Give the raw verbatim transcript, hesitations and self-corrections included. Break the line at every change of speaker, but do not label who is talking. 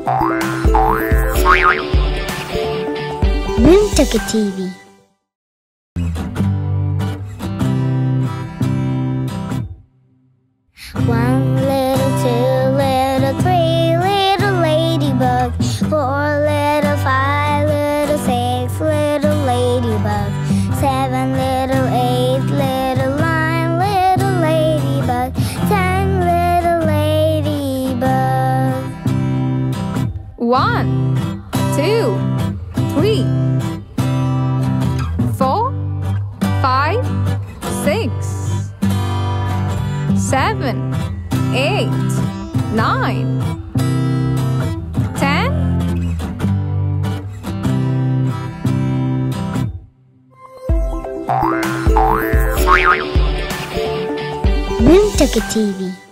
Nursery T V.
One little, two little, three little ladybugs, four little, five little, six little ladybugs, seven little, eight little, nine little ladybugs, ten little ladybugs.
One, two, three, four, five, six, seven, eight, nine, ten.
Nursery T V.